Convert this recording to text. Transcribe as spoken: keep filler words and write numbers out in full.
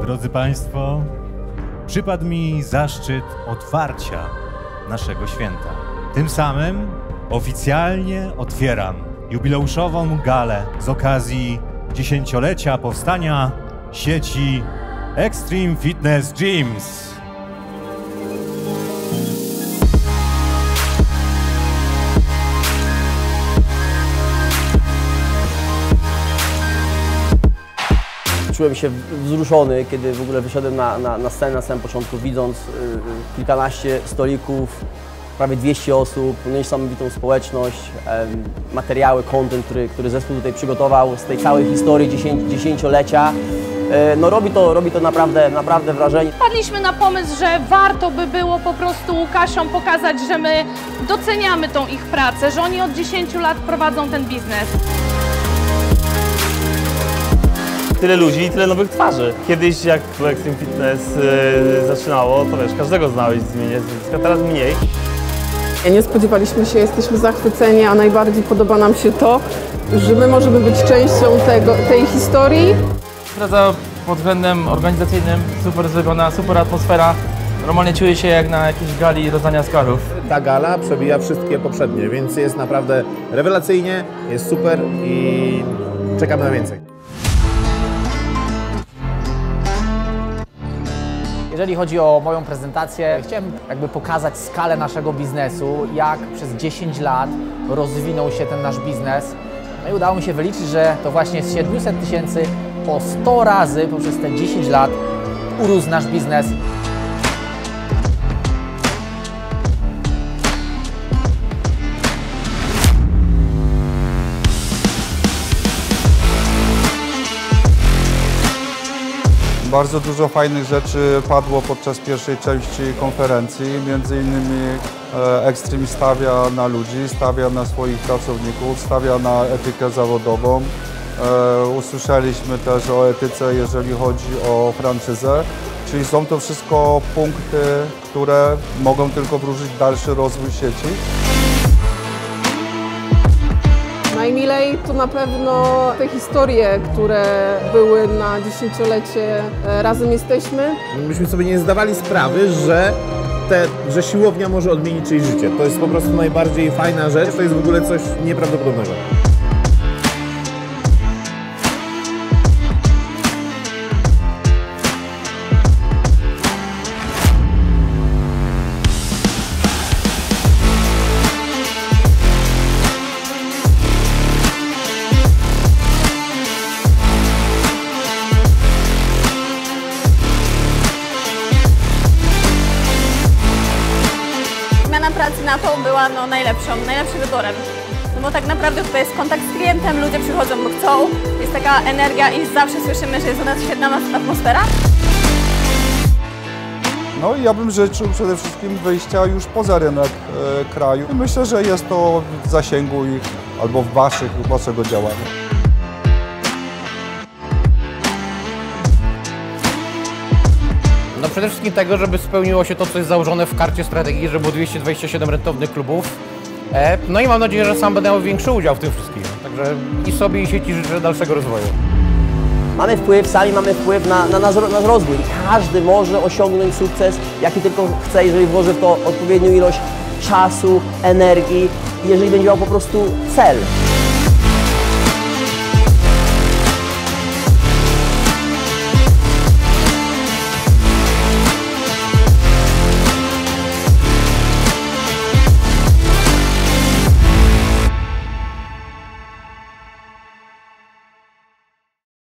Drodzy Państwo, przypadł mi zaszczyt otwarcia naszego święta. Tym samym oficjalnie otwieram jubileuszową galę z okazji dziesięciolecia powstania sieci Extreme Fitness Gyms. Czułem się wzruszony, kiedy w ogóle wyszedłem na, na, na scenę na samym początku, widząc y, kilkanaście stolików, prawie dwieście osób, niesamowitą społeczność, y, materiały, content, który, który zespół tutaj przygotował z tej całej historii dziesięciolecia. Y, no robi to, robi to naprawdę, naprawdę wrażenie. Wpadliśmy na pomysł, że warto by było po prostu Łukaszom pokazać, że my doceniamy tą ich pracę, że oni od dziesięciu lat prowadzą ten biznes. Tyle ludzi i tyle nowych twarzy. Kiedyś jak Extreme Fitness yy, zaczynało, to wiesz, każdego znałeś z imienia, a teraz mniej. Nie spodziewaliśmy się, jesteśmy zachwyceni, a najbardziej podoba nam się to, że my możemy być częścią tego, tej historii. Impreza pod względem organizacyjnym super zrobiona, super atmosfera. Normalnie czuję się jak na jakiejś gali rozdania Oscarów. Ta gala przebija wszystkie poprzednie, więc jest naprawdę rewelacyjnie, jest super i czekamy na więcej. Jeżeli chodzi o moją prezentację, chciałem jakby pokazać skalę naszego biznesu, jak przez dziesięć lat rozwinął się ten nasz biznes. No i udało mi się wyliczyć, że to właśnie z siedmiuset tysięcy o sto razy poprzez te dziesięć lat urósł nasz biznes. Bardzo dużo fajnych rzeczy padło podczas pierwszej części konferencji, między innymi Extreme stawia na ludzi, stawia na swoich pracowników, stawia na etykę zawodową. Usłyszeliśmy też o etyce, jeżeli chodzi o franczyzę, czyli są to wszystko punkty, które mogą tylko wróżyć dalszy rozwój sieci. Najmilej to na pewno te historie, które były na dziesięciolecie Razem Jesteśmy. Myśmy sobie nie zdawali sprawy, że, te, że siłownia może odmienić czyjeś życie. To jest po prostu najbardziej fajna rzecz, to jest w ogóle coś nieprawdopodobnego. Zmiana pracy na to była no, najlepszą, najlepszym wyborem. No bo tak naprawdę tutaj jest kontakt z klientem, ludzie przychodzą, bo chcą, jest taka energia i zawsze słyszymy, że jest u nas świetna atmosfera. No i ja bym życzył przede wszystkim wyjścia już poza rynek e, kraju. Myślę, że jest to w zasięgu ich albo w waszych, waszego działania. No przede wszystkim tego, żeby spełniło się to, co jest założone w karcie strategii, że było dwieście dwadzieścia siedem rentownych klubów. No i mam nadzieję, że sam będę miał większy udział w tym wszystkim. Także i sobie, i sieci życzę dalszego rozwoju. Mamy wpływ, sami mamy wpływ na, na nasz, nasz rozwój. Każdy może osiągnąć sukces, jaki tylko chce, jeżeli włoży w to odpowiednią ilość czasu, energii, jeżeli będzie miał po prostu cel.